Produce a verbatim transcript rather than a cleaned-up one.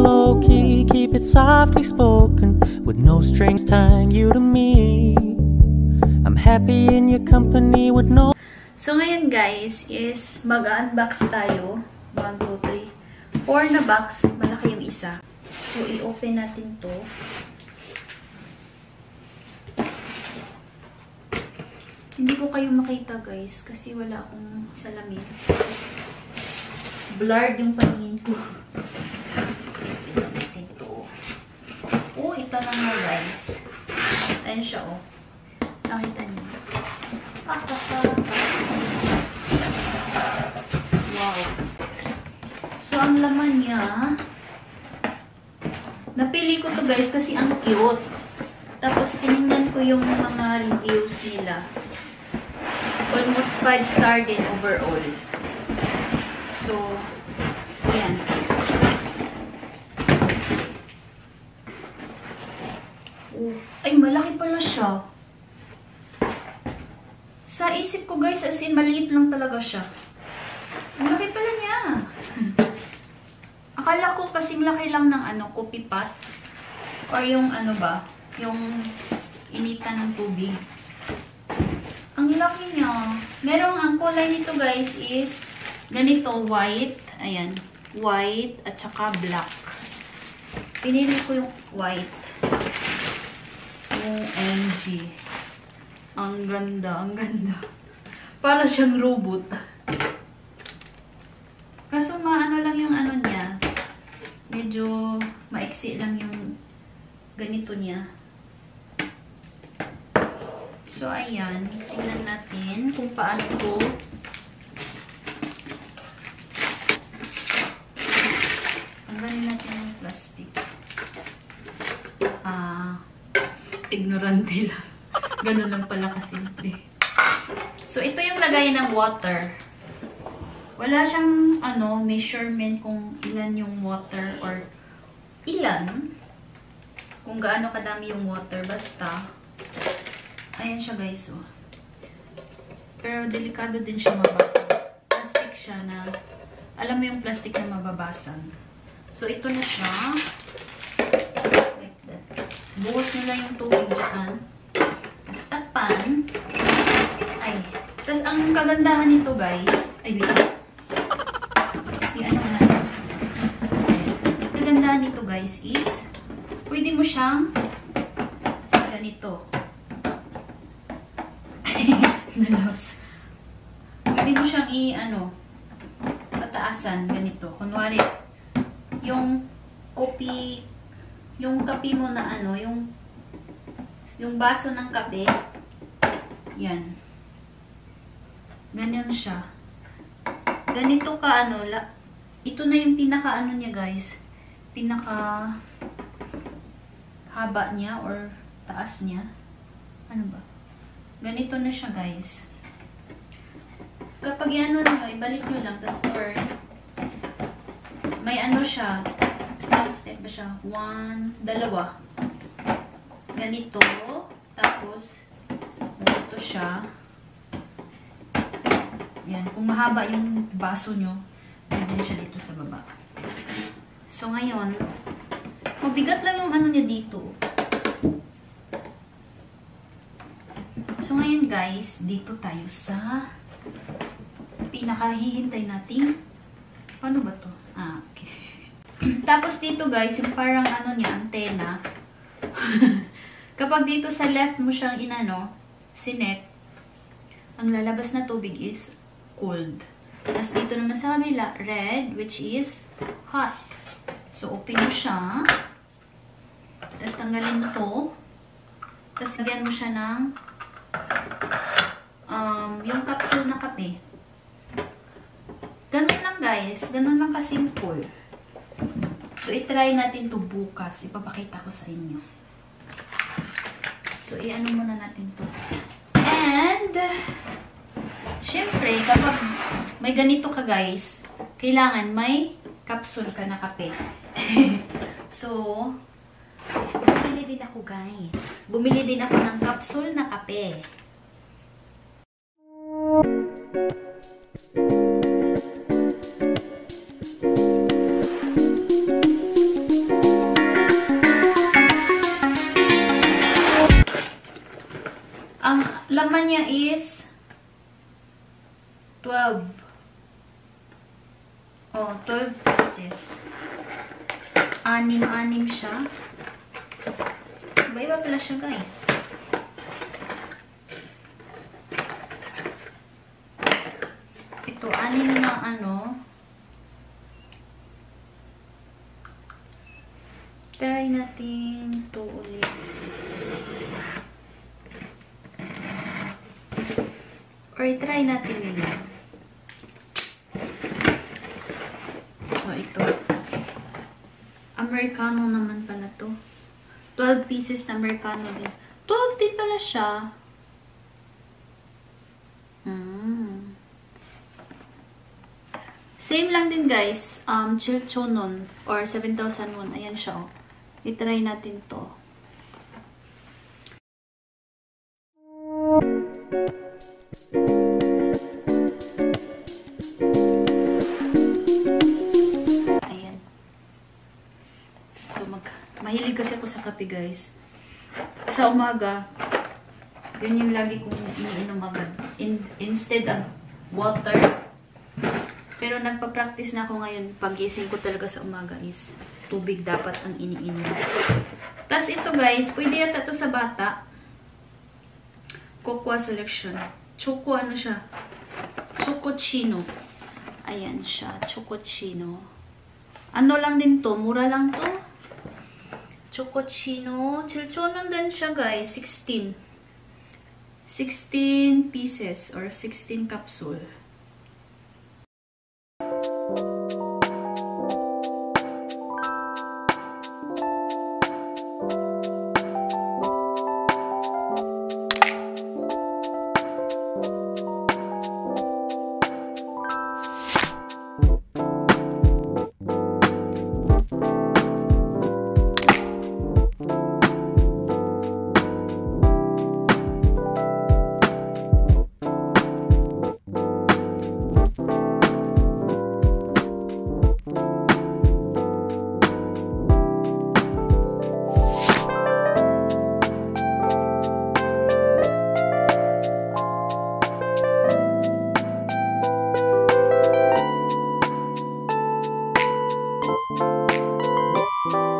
low-key, keep it softly spoken, with no strings tying you to me. I'm happy in your company with no... So ngayon guys, is mag-unbox tayo. one, two, three, four na box. Malaki yung isa. So, i-open natin to. Hindi ko kayo makita guys, kasi wala akong salamin. Blurred yung paningin ko. Ito natin to. Oh, ito na nga guys. Ayan siya oh. Nakita niyo. Wow. So, ang laman niya, napili ko to guys kasi ang cute. Tapos, tinignan ko yung mga reviews nila. Almost five star din overall. So, ayan. Oh, ay, malaki pala siya. Sa isip ko guys, as in, maliit lang talaga siya. Malaki pala niya. Akala ko kasing laki lang ng ano, coffee pot. Or yung ano ba, yung initan ng tubig. Ang laki niya. Merong ang kulay nito guys is ganito, white. Ayan. White at saka black. Pinili ko yung white. O M G. Ang ganda, ang ganda. Para siyang robot. Kaso maano lang yung ano niya. Medyo maiksi lang yung ganito niya. So, ayan. Tingnan natin kung paano ito. Tanggalin natin yung plastic. Ah, ignorante lang. Ganun lang pala kasimple. So, ito yung lagayan ng water. Wala siyang, ano, measurement kung ilan yung water or ilan. Kung gaano kadami yung water. Basta, ayan siya guys, oh. Pero delikado din siya mabasag. Plastic siya na, alam mo yung plastic na mababasag. So, ito na siya. Like that. Buhos nyo lang yung tubig dyan. Tapos, takpan. Ay. Tapos, ang kagandahan nito guys, ay, liit. I-ano na. Ang kagandahan nito guys is, pwede mo siyang ganito. Nalos. Pwede mo siyang i-ano, pataasan, ganito. Kunwari, yung kopi, yung kape mo na ano, yung yung baso ng kape, yan. Ganyan siya. Ganito ka, ano, la, ito na yung pinaka, ano niya guys, pinaka haba niya or taas niya. Ano ba? Ganito na siya, guys. Kapag ano nyo, ibalik nyo lang, tapos or may ano siya, step ba siya? One, dalawa. Ganito. Tapos, ganito siya. Yan. Kung mahaba yung baso nyo, pwede siya dito sa baba. So, ngayon, mabigat lang yung ano niya dito. So, ngayon guys, dito tayo sa pinakahihintay natin. Paano ba to? Ah, okay. Tapos dito guys, yung parang ano niya, antena. Kapag dito sa left mo siyang inano, sinet, ang lalabas na tubig is cold. Tapos dito naman sa kabila, red, which is hot. So, open mo siya. Tapos tanggalin mo to. Tapos lagyan mo siya ng Um, yung capsule na kape. Ganun lang guys. Ganun lang ka-simple. So, itry natin to bukas. Ipapakita ko sa inyo. So, i-ano muna natin to. And, syempre, kapag may ganito ka guys, kailangan may capsule ka na kape. So, bumili din ako guys. Bumili din ako ng capsule na kape. laman niya is twelve. Oh, twelve pieces. Anim-anim siya. Iba-iba pala siya, guys. Ito, anim na ano. Try natin ito ulit. Or try natin nila. So, ito. Americano naman pala to. twelve pieces na Americano din. twelve din pala siya. Hmm. Same lang din, guys. Um, Chilchonon or seven thousand won. Ayan siya, oh. I-try natin to. Ayan. So, mag mahilig kasi ako sa kape, guys. Sa umaga, yun yung lagi kong iniinom agad. In, instead of water. Pero nagpa-practice na ako ngayon. Pag-gising ko talaga sa umaga is tubig dapat ang iniinom. Tapos ito, guys, pwede yata ito sa bata. Cocoa selection. Choco ano siya? Chocochino. Ayan siya. Chocochino. Ano lang din to? Mura lang to. Chocochino. Chilchonon din siya, guys. sixteen. sixteen pieces or sixteen capsule. you.